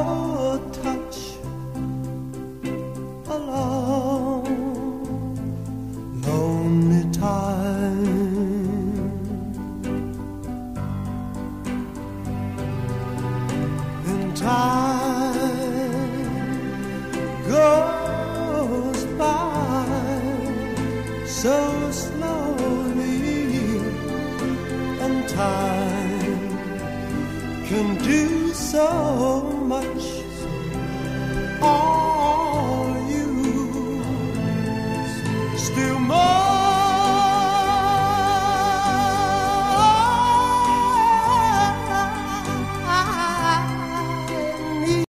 your touch a long, lonely time. And time goes by so slowly, and time can do so